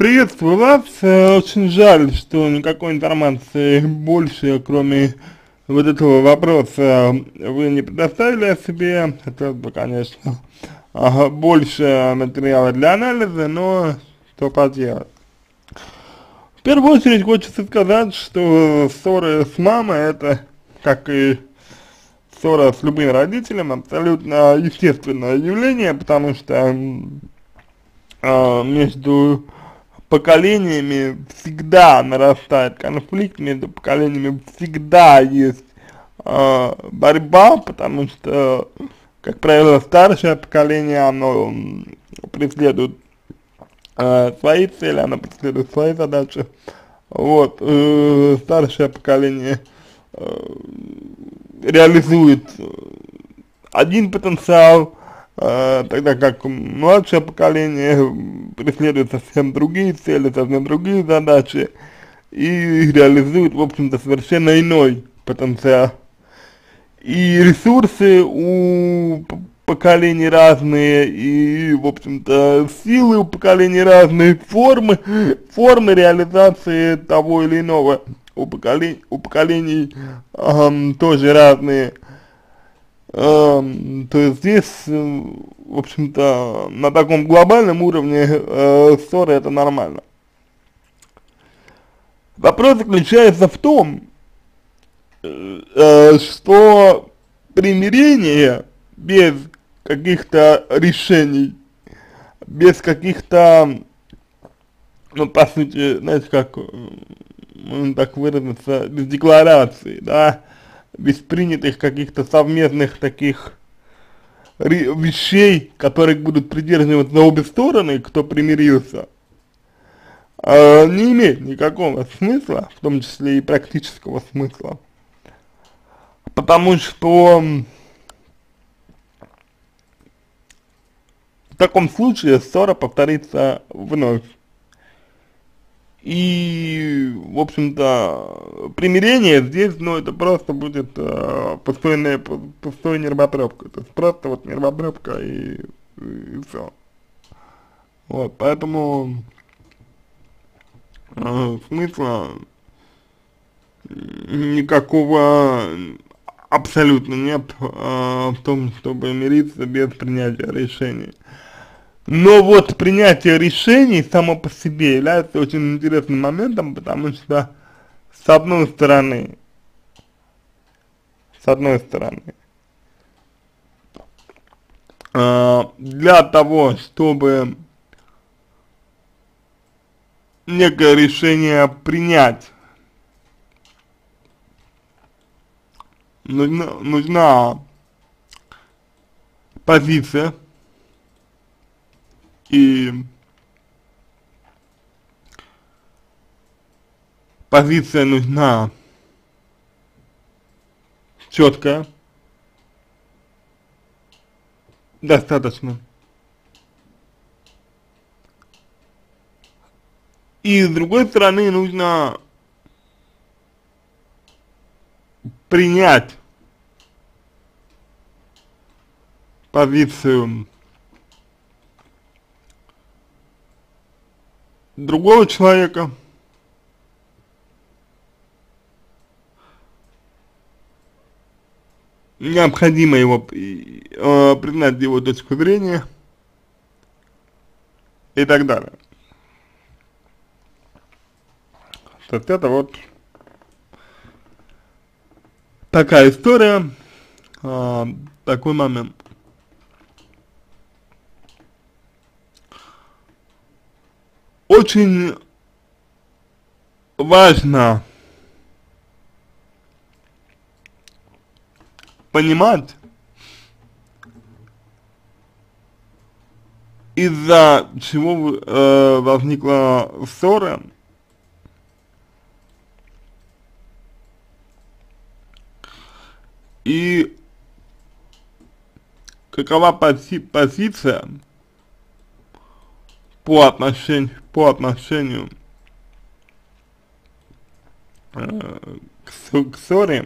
Приветствую вас. Очень жаль, что никакой информации больше, кроме вот этого вопроса, вы не предоставили о себе. Хотелось бы, конечно, больше материала для анализа, но что поделать. В первую очередь хочется сказать, что ссоры с мамой — это, как и ссора с любым родителем, абсолютно естественное явление, потому что между поколениями всегда нарастает конфликт, между поколениями всегда есть борьба, потому что, как правило, старшее поколение, оно преследует свои цели, оно преследует свои задачи. Вот, старшее поколение реализует один потенциал, тогда как младшее поколение преследует совсем другие цели, совсем другие задачи и реализует, в общем-то, совершенно иной потенциал. И ресурсы у поколений разные, и, в общем-то, силы у поколений разные, формы реализации того или иного у поколений тоже разные. То есть здесь, в общем-то, на таком глобальном уровне ссоры — это нормально. Вопрос заключается в том, что примирение без каких-то решений, без каких-то, ну, по сути, знаете, как, можно так выразиться, без декларации, да, без принятых каких-то совместных таких вещей, которых будут придерживаться обе стороны, кто примирился, не имеет никакого смысла, в том числе и практического смысла. Потому что в таком случае ссора повторится вновь. И, в общем-то, примирение здесь, ну, это просто будет пустой нервотрепка. То есть просто вот нервотрепка и все. Вот, поэтому смысла никакого абсолютно нет в том, чтобы мириться без принятия решений. Но вот принятие решений само по себе является очень интересным моментом, потому что, с одной стороны, для того, чтобы некое решение принять, нужна позиция, и позиция нужна четкая, достаточно. И с другой стороны нужно принять позицию другого человека, необходимо его признать его точку зрения и так далее. То есть это вот такая история, такой момент. Очень важно понимать, из-за чего возникла ссора, и какова позиция по отношению к ссоре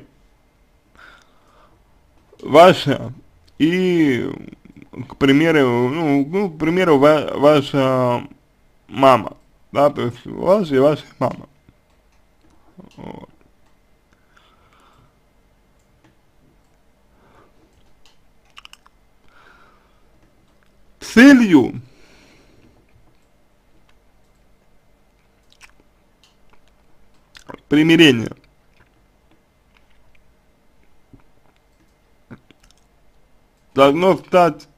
ваша и, к примеру, к примеру, ваша мама, да, то есть ваша и вашей мамы. Вот. Целью примирения должно стать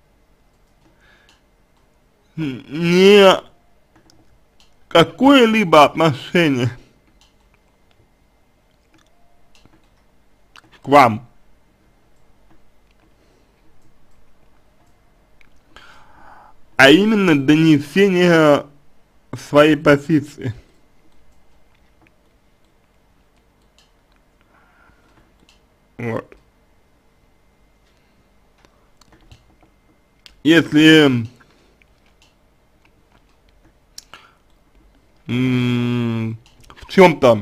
не какое-либо отношение к вам, а именно донесение своей позиции. Вот. Если в чем-то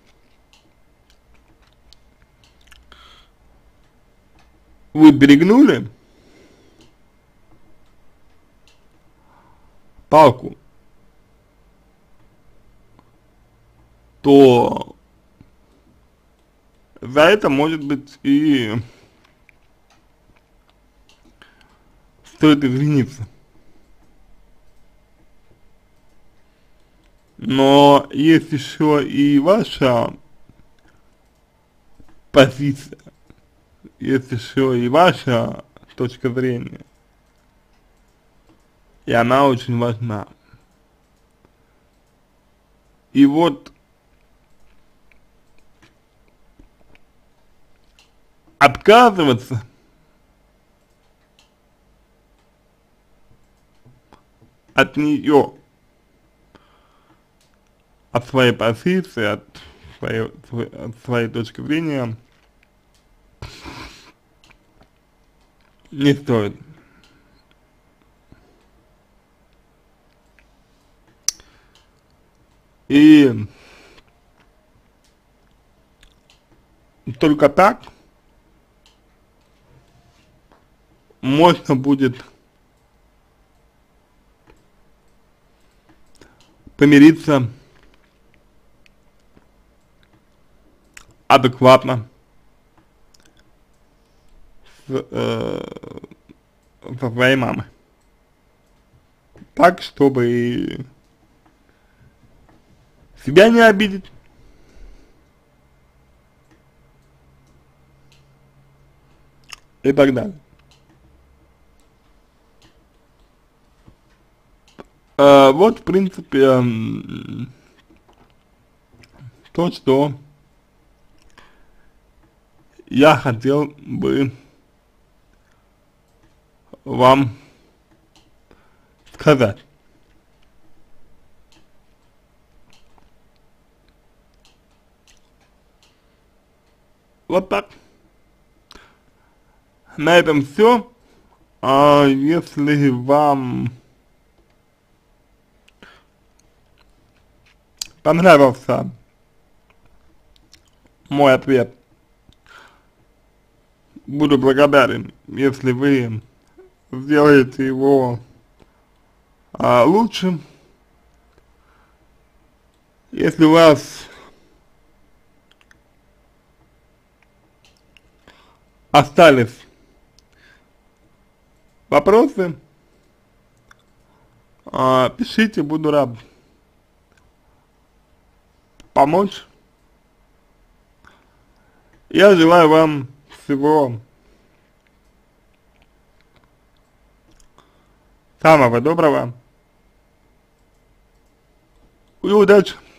вы перегнули палку, то за это, может быть, и стоит извиниться. Но есть еще и ваша позиция, есть еще и ваша точка зрения, и она очень важна. И вот отказываться от нее, от своей позиции, от своей точки зрения не стоит. И только так можно будет помириться адекватно со своей мамой. Так, чтобы себя не обидеть. И так далее. Вот, в принципе, то, что я хотел бы вам сказать. Вот так. На этом все. А если вам понравился мой ответ, буду благодарен, если вы сделаете его лучше. Если у вас остались вопросы, пишите, буду рад помочь. Я желаю вам всего самого доброго и удачи!